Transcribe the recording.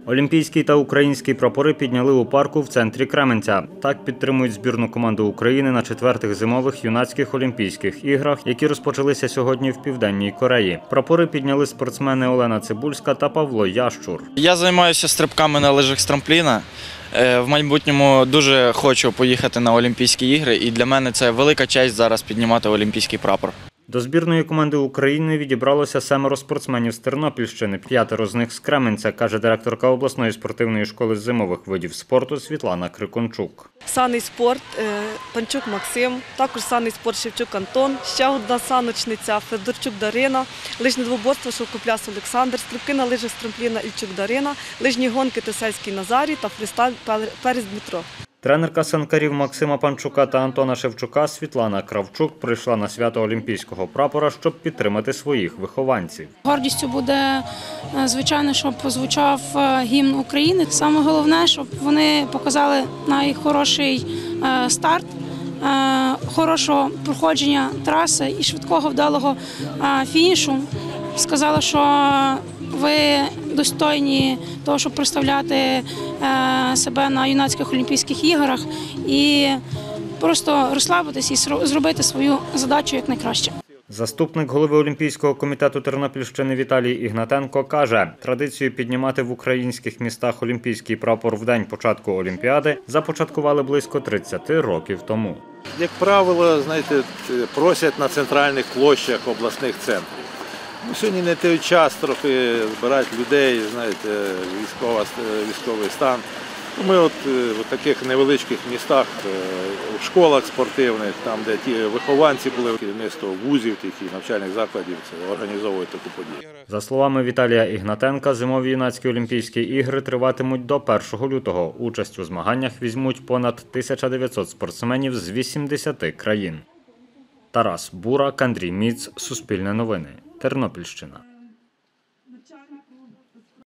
Олімпійський та український прапори підняли у парку в центрі Кременця. Так підтримують збірну команду України на 4-х зимових юнацьких Олімпійських іграх, які розпочалися сьогодні в Південній Кореї. Прапори підняли спортсмени Олена Цибульська та Павло Ящур. Я займаюся стрибками на лижах з трампліна. В майбутньому дуже хочу поїхати на Олімпійські ігри, і для мене це велика честь зараз піднімати олімпійський прапор. До збірної команди України відібралося 7 спортсменів з Тернопільщини, 5 з них з Кременця, каже директорка обласної спортивної школи зимових видів спорту Світлана Крикончук. Санний спорт – Панчук Максим, також санний спорт – Шевчук Антон, ще одна саночниця – Федорчук Дарина, лижне двоборство – Шовкопляс Олександр, стрибки на лижах з трампліна – Ільчук Дарина, лижні гонки – Тесельський Назарій та фрістайл – Перець Дмитро. Тренерка санкарів Максима Панчука та Антона Шевчука Світлана Кравчук прийшла на свято Олімпійського прапора, щоб підтримати своїх вихованців. Гордістю буде, звичайно, щоб прозвучав гімн України. Саме головне, щоб вони показали найхороший старт, хорошого проходження траси і швидкого вдалого фінішу. Сказала, що ви достойні того, щоб представляти себе на юнацьких Олімпійських іграх і просто розслабитись і зробити свою задачу якнайкраще. Заступник голови Олімпійського комітету Тернопільщини Віталій Ігнатенко каже, традицію піднімати в українських містах олімпійський прапор в день початку Олімпіади започаткували близько 30 років тому. Як правило, знаєте, просять на центральних площах обласних центрів. Сьогодні не той час трохи збирати людей, знаєте, військовий стан. Ми в таких невеличких містах, в школах спортивних, там де ті вихованці були, керівництво вузів тих і навчальних закладів, це організовують таку подію. За словами Віталія Ігнатенка, зимові юнацькі Олімпійські ігри триватимуть до 1 лютого. Участь у змаганнях візьмуть понад 1900 спортсменів з 80 країн. Тарас Бурак, Андрій Міц, Суспільне новини, Тернопільщина.